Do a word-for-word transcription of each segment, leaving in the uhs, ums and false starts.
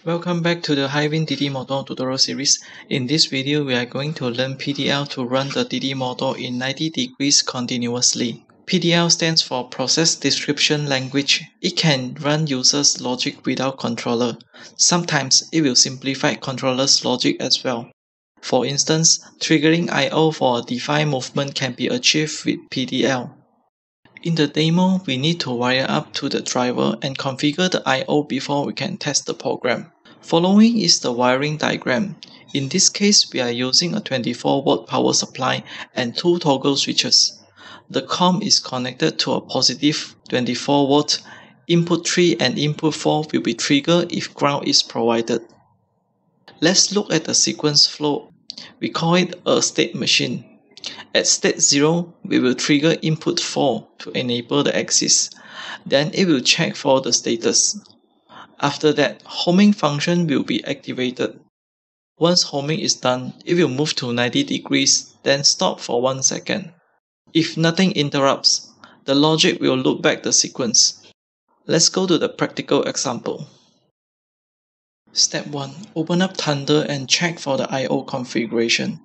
Welcome back to the Hiwin D D model tutorial series. In this video, we are going to learn P D L to run the D D model in ninety degrees continuously. P D L stands for Process Description Language. It can run users' logic without controller. Sometimes it will simplify controller's logic as well. For instance, triggering I O for a defined movement can be achieved with P D L. In the demo, we need to wire up to the driver and configure the I O before we can test the program. Following is the wiring diagram. In this case, we are using a twenty-four volt power supply and two toggle switches. The COM is connected to a positive twenty-four volt. Input three and input four will be triggered if ground is provided. Let's look at the sequence flow. We call it a state machine. At state zero, we will trigger input four to enable the axis. Then it will check for the status. After that, homing function will be activated. Once homing is done, it will move to ninety degrees, then stop for one second. If nothing interrupts, the logic will loop back the sequence. Let's go to the practical example. Step one. Open up Thunder and check for the I O configuration.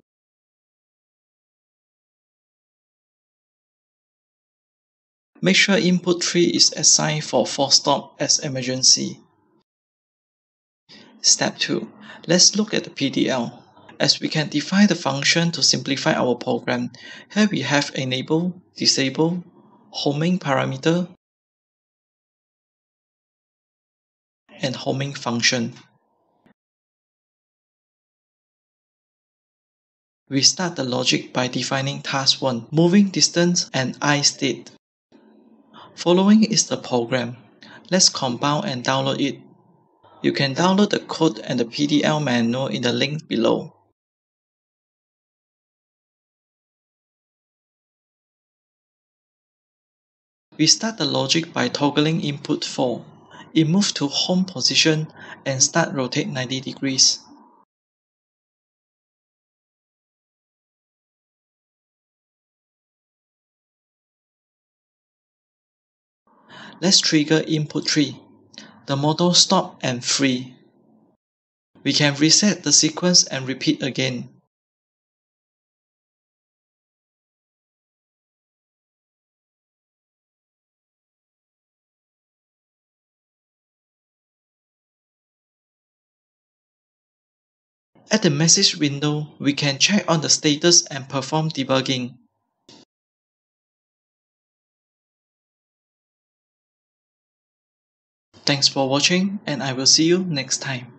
Make sure input three is assigned for force stop as emergency. Step two. Let's look at the P D L. As we can define the function to simplify our program, here we have enable, disable, homing parameter, and homing function. We start the logic by defining task one, moving distance and I state. Following is the program. Let's compile and download it. You can download the code and the P D L manual in the link below. We start the logic by toggling input four. It moves to home position and start rotate ninety degrees. Let's trigger input three. The model stop and free. We can reset the sequence and repeat again. At the message window, we can check on the status and perform debugging. Thanks for watching, and I will see you next time.